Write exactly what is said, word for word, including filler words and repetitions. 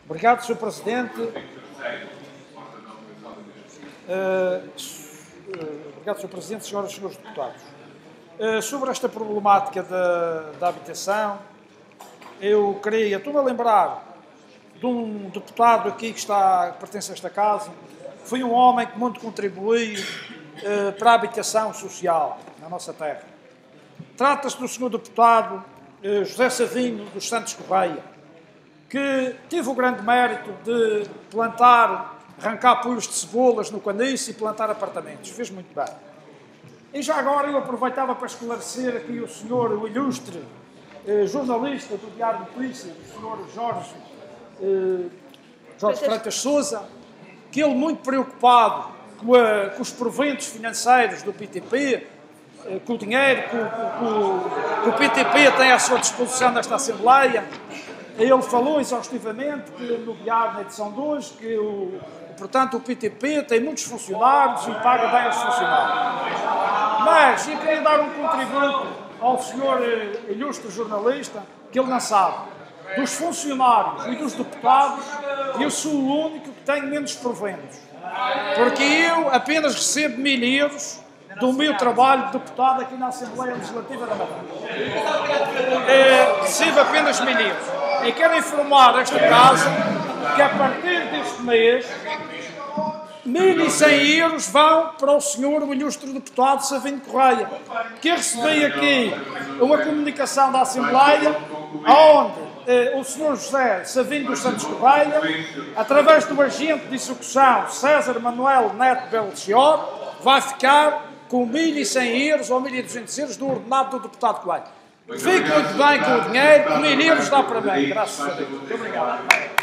Obrigado, senhor Presidente. Uh, obrigado, senhor Presidente, senhoras e senhores deputados. Uh, sobre esta problemática da, da habitação, eu queria, estou-me a lembrar de um deputado aqui que, está, que pertence a esta casa, foi um homem que muito contribuiu uh, para a habitação social na nossa terra. Trata-se do senhor deputado uh, José Savinho dos Santos Correia, que teve o grande mérito de plantar, arrancar pulos de cebolas no Caniço e plantar apartamentos. Fez muito bem. E já agora eu aproveitava para esclarecer aqui o senhor, o ilustre eh, jornalista do Diário de Notícias, o senhor Jorge, eh, Jorge Freitas Sousa, que ele muito preocupado com, a, com os proventos financeiros do P T P, eh, com o dinheiro que o, que o P T P tem à sua disposição nesta Assembleia. Ele falou exaustivamente que, no diário, na edição de hoje, que o, portanto, o P T P tem muitos funcionários e paga bem aos funcionários. Mas eu queria dar um contributo ao senhor eh, ilustre jornalista, que ele não sabe. Dos funcionários e dos deputados, eu sou o único que tenho menos proventos. Porque eu apenas recebo mil euros do meu trabalho de deputado aqui na Assembleia Legislativa da Madeira. É, recebo apenas mil euros. E quero informar esta casa que a partir deste mês mil e cem euros vão para o senhor o ilustre deputado Savinho Correia, que eu recebi aqui uma comunicação da Assembleia onde eh, o senhor José Savinho dos Santos Correia, através do agente de execução César Manuel Neto Belchior, vai ficar com mil e cem euros ou mil e duzentos euros do ordenado do deputado Coelho. Fique muito bem com o dinheiro, mil euros dá para mim, graças a Deus. Muito obrigado.